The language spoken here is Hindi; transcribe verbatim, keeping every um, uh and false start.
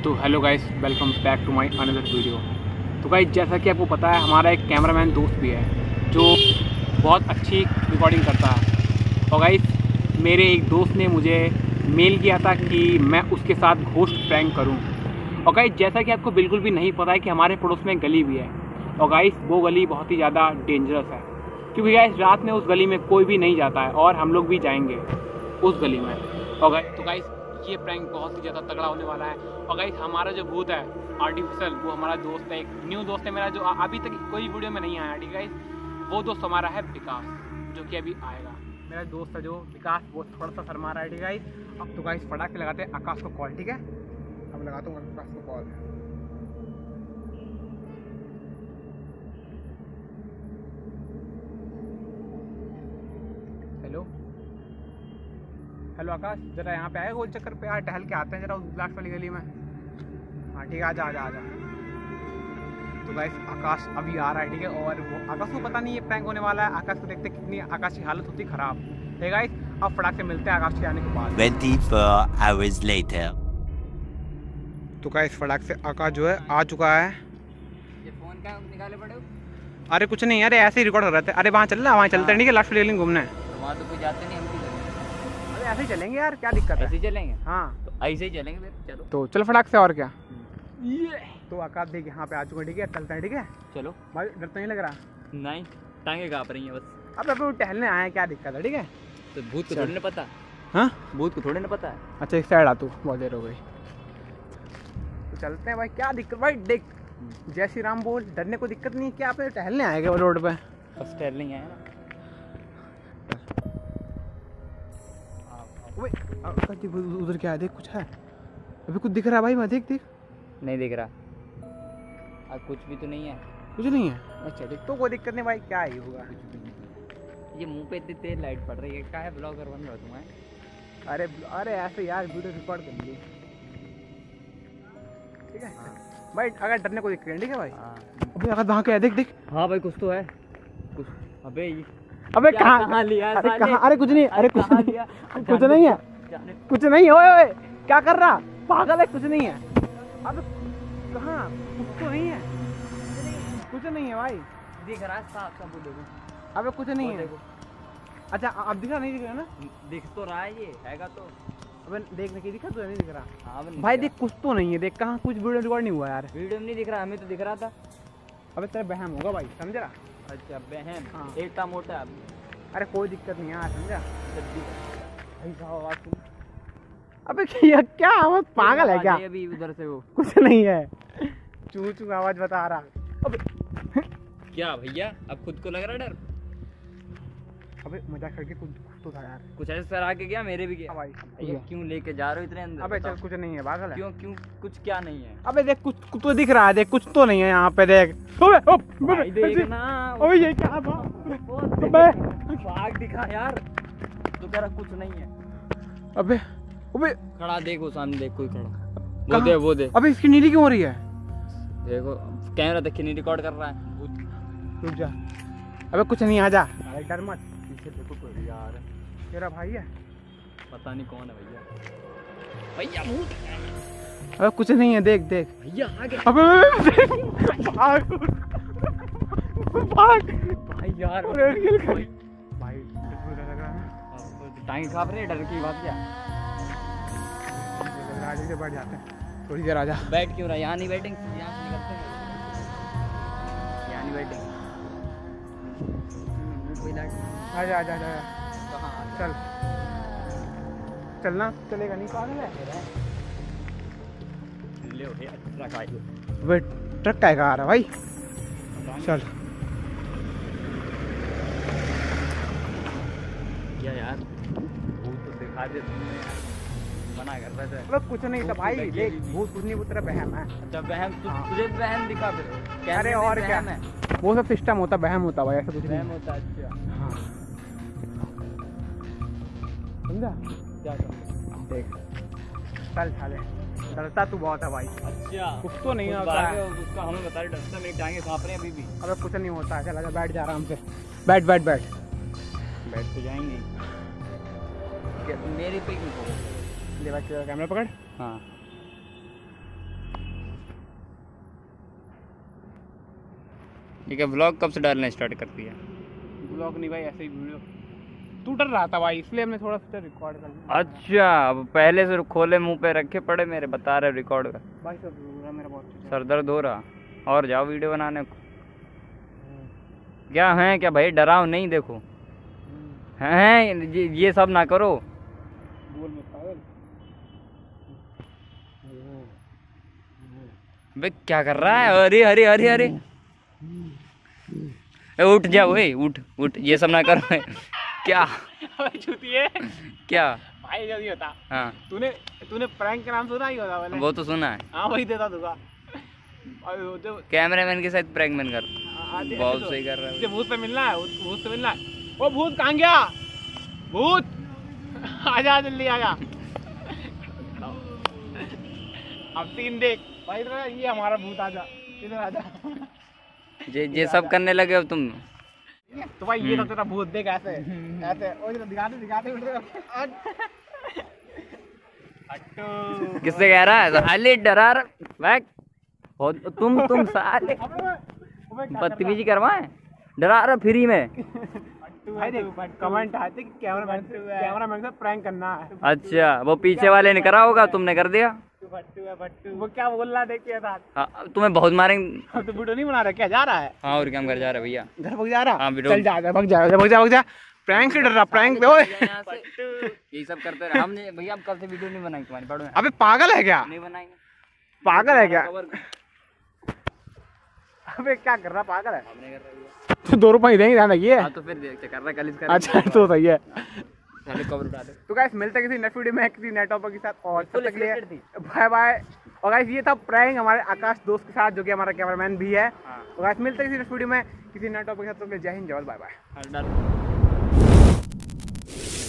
तो hello guys, welcome back to my another video. तो गाइस, जैसा कि आपको पता है, हमारा एक कैमरामैन दोस्त भी है जो बहुत अच्छी रिकॉर्डिंग करता है। और गाइस, मेरे एक दोस्त ने मुझे मेल किया था कि मैं उसके साथ घोस्ट प्रैंक करूं। और गाइस, जैसा कि आपको बिल्कुल भी नहीं पता है कि हमारे पड़ोस में गली भी है। और गाइस, वो गली बहुत ही ज़्यादा डेंजरस है, क्योंकि गाइस रात में उस गली में कोई भी नहीं जाता है और हम लोग भी जाएंगे उस गली में। और गाइस, तो गाइस ये प्रैंक बहुत ही ज़्यादा तगड़ा होने वाला है। और गाइस, हमारा जो भूत है आर्टिफिशियल, वो हमारा दोस्त है, एक न्यू दोस्त है मेरा जो अभी तक कोई वीडियो में नहीं आया। ठीक है गाइस, वो दोस्त हमारा है विकास, जो कि अभी आएगा। मेरा दोस्त है जो विकास, वो थोड़ा सा शर्मा रहा है। ठीक है गाइस, अब तो गाइस फटाक से लगाते हैं आकाश को कॉल। ठीक है, अब लगाता हूँ आकाश को कॉल। हेलो हेलो आकाश, जरा यहाँ पे आए गोल चक्कर पे यार, टहल के आते हैं जरा उस लास्ट वाली गली में। हाँ ठीक है, आजा आजा आजा। तो गाइस आकाश अभी आ रहा है। ठीक है, और वो आकाश को पता नहीं ये प्रैंक होने वाला है। आकाश को देखते कितनी आकाश की हालत होती खराब। ठीक है गाइस, अब फटाक से मिलते हैं आकाश के आने के बाद। चौबीस hours later. तो गाइस फटाक से आकाश जो है आ चुका है। ये फोन का निकाले पड़े हो? अरे कुछ नहीं यार, ऐसे ही रिकॉर्ड कर रहे थे। अरे वहाँ चल रहा, वहाँ चलते हैं। ठीक है, लास्ट वाली गली घूमने। वहाँ तो कोई जाते नहीं, हम भी चलेंगे। अरे ऐसे ही चलेंगे यार, क्या दिक्कत है? ऐसे ही चलेंगे? हाँ तो ऐसे ही चलेंगे फिर, चलो। तो चल फटाक से, और क्या। ये तो आकाश देख यहाँ पे आ चुका है। ठीक है, चलते हैं। ठीक है, चलो। भाई डर तो नहीं लग रहा? नहीं, टांगे काँप रही हैं बस। अब अभी वो टहलने आए हैं, क्या दिक्कत है? ठीक है, तो भूत को थोड़ी ना पता। हाँ भूत को थोड़ी ना पता है। अच्छा एक साइड आ, तू बहुत देर हो गई। तो चलते हैं भाई, क्या दिक्कत भाई। देख, जय श्री राम बोल, डरने को दिक्कत नहीं है। क्या आप टहलने आएगा वो रोड पे? बस टहलने ही आए ना। उधर क्या है? देख, कुछ है अभी, कुछ दिख रहा है भाई? मैं देख देख, नहीं दिख रहा। अब कुछ भी तो नहीं है। कुछ नहीं है? अच्छा देख, तो कोई दिक्कत नहीं भाई, क्या ही होगा। ये मुंह पे इतनी तेज लाइट पड़ रही है, क्या है? ब्लॉगर बन रहा हो तुम्हें? अरे अरे ऐसे यार, वीडियो रिकॉर्ड कर ली। ठीक है भाई, अगर डरने को दिक्कत नहीं। ठीक है भाई। अबे अगर वहाँ क्या है? देख देख। हाँ भाई, कुछ तो है कुछ। अबे ये अबे क्या कहाँ कहाँ लिया? अरे कहाँ? अरे कुछ नहीं, अरे कुछ नहीं, लिया? कुछ नहीं है, कुछ नहीं है। ओए ओए, क्या कर रहा पागल है? कुछ नहीं है। अबे कहाँ? कुछ तो नहीं है, कुछ नहीं है भाई। दिख रहा है साफ साफ, देखो। अबे कुछ नहीं है। अच्छा अब दिखा? नहीं दिख रहा ना? दिख तो रहा है, ये हैगा तो। अबे देखने की दिखा तो नहीं दिख रहा? हाँ भाई देख, कुछ तो नहीं है। देख कहाँ, कुछ वीडियो रिकॉर्ड नहीं हुआ यार। वीडियो में नहीं दिख रहा, हमें तो दिख रहा था। अबे तेरा बहम होगा भाई, समझा? अच्छा बहन। हाँ। एकटा मोटा। अरे कोई दिक्कत नहीं यार, समझा? भाई साहब आवाज सुन। अबे क्या क्या आवाज? पागल है क्या? अभी उधर से वो कुछ नहीं है, चू चू आवाज बता रहा। अबे क्या भैया, अब खुद को लग रहा डर? अबे मजाक करके, कुछ तो था यार। कुछ ऐसे सर आके गया, मेरे भी गया। भाई ये क्यों लेके जा रहे हो इतने अंदर? अबे चल, कुछ नहीं है, पागल है। क्यों क्यों कुछ क्या नहीं है? अबे देख, कुछ कुछ तो दिख रहा है। देख, कुछ तो नहीं है यहाँ पे। देख अबे भाई देखना। ओए ये क्या था? अबे भाग दिखा यार, तो कह रहा कुछ नहीं है। अबे अबे खड़ा देखो, सामने देख, कोई खड़ा। वो कहाँ? दे वो दे। अबे इसकी नीली क्यों हो रही है? देखो कैमरा देख के नहीं रिकॉर्ड कर रहा है। रुक जा। अबे कुछ नहीं, आ जा। अरे डर मत, पीछे देखो कोई यार। तेरा भाई है? पता नहीं कौन है भैया। भैया भूत। अबे कुछ नहीं है, देख देख। भैया आ गया। अबे भाग भाग भाई यार, भाई भाई लग रहा है। टांग काँप रहे, डर की बात क्या? गाड़ी से बैठ जाते हैं, थोड़ी देर। आ जा। बैठ क्यों रहा? यहाँ नहीं बैठेंगे, यहाँ से निकलते हैं। यहाँ नहीं बैठेंगे। कोई लाइट? आ जा आ जा आ जा। कहाँ? चल चलना चलेगा नहीं, पागल है? ले उठे, ट्रक आई। वे ट्रक का आ रहा भाई। चल क्या यार, भूत तो दिखा दे, तुमने मना कर रहे थे। मतलब कुछ नहीं था भाई। देख, भूत कुछ नहीं, वो तेरा बहम है। अच्छा बहन, तु, हाँ। तुझे बहन दिखा फिर? अरे और क्या है? वो सब सिस्टम होता, बहम होता भाई, ऐसा कुछ बहन नहीं होता। अच्छा हाँ, समझा? क्या कर? देख चल साले, डरता तू बहुत है भाई। अच्छा कुछ तो नहीं कुछ होता बात है। है, उसका हमें बता रहे, डरता मेरी टांगे काँप रही हैं अभी भी। अबे कुछ नहीं होता है, चल आजा, बैठ जा आराम से। बैठ बैठ बैठ बैठ तो जाएंगे। मेरे पे क्यों? ले भाई, कैमरा पकड़। हाँ ठीक है, व्लॉग कब से डालना स्टार्ट कर दिया? ब्लॉग नहीं भाई, ऐसे ही वीडियो। तू डर रहा था भाई, इसलिए हमने थोड़ा सा रिकॉर्ड कर लिया। अच्छा, अब पहले से खोले मुंह पे रखे पड़े मेरे, बता रहे रिकॉर्ड का। भाई सर हो रहा मेरा बहुत अच्छा। सर दर्द हो रहा। और जाओ वीडियो बनाने को। क्या है क्या भाई, डराओ नहीं, देखो हैं ये, ये सब ना करो। बोल मत पागल। बे क्या कर रहा है? अरे अरे अरे अरे ए, उठ जाओ, ए उठ उठ, ये सब ना करो। क्या अबे चूतिए। क्या भाई जल्दी बता। हाँ, तूने तूने प्रैंक का नाम सुना ही होगा पहले। वो तो सुना है। हाँ वही देता दूंगा। और वो जो कैमरामैन के साथ प्रैंक मैन कर, आते- बहुत ऐसे तो- सही कर रहा है। मुझे भूत से मिलना है, भूत भूत से मिलना है। ओ भूत कहाँ गया? भूत आजा जल्दी आजा। अब तीन देख भाई, इधर ये हमारा भूत, आजा इधर आजा। ये ये सब करने लगे हो तुम। तो भाई ये तो तेरा भूत, देख ऐसे ऐसे। ओ इधर दिखाते दिखाते उठ हट्टू। किससे कह रहा है? साले डरा रहा बैक हो तुम तुम साले बदतमीजी करवाए, डरा रहा फ्री में। भाई देख कमेंट आते कि कैमरामैन से कैमरामैन से प्रैंक करना है। अच्छा, वो पीछे वाले ने करा होगा, तुमने कर दिया। वो क्या बोल रहा है देख के साथ। हाँ, तुम्हें बहुत मारेंगे। अब तो वीडियो नहीं बना रहा, क्या जा रहा है? हाँ, और क्या कर जा रहा है भैया? घर भाग जा रहा? हाँ, वीडियो- चल जा जा भाग जा भाग जा भाग जा। प्रैंक से डर रहा, प्रैंक दे। ओए यही सब करते रहे हमने भैया। अब कल से वीडियो नहीं बनाई तुम्हारी, पढ़ो अबे पागल है क्या? नहीं बनाएंगे। पागल है क्या? अबे क्या कर रहा, पागल है? हमने कर रहा है। तो दो रुपए ही देंगे, ध्यान रखिए। हाँ, तो फिर देख कर रहा है, कल इसका। अच्छा तो सही है। पहले कवर उठा दे। तो गाइस मिलते हैं किसी नेक्स्ट वीडियो में किसी नए टॉपिक के साथ, और तब फुल तक के लिए स्क्रिप्टेड थी। Bye bye. और गाइस ये था प्रैंक हमारे आकाश दोस्त के साथ, जो कि हमारा कैमरामैन भी है। हाँ। तो गाइस मिलते हैं किसी नेक्स्ट वीडियो में किसी नए टॉपिक के साथ। तो जय हिंद, जय भारत, बाय बाय। हाँ, डाल।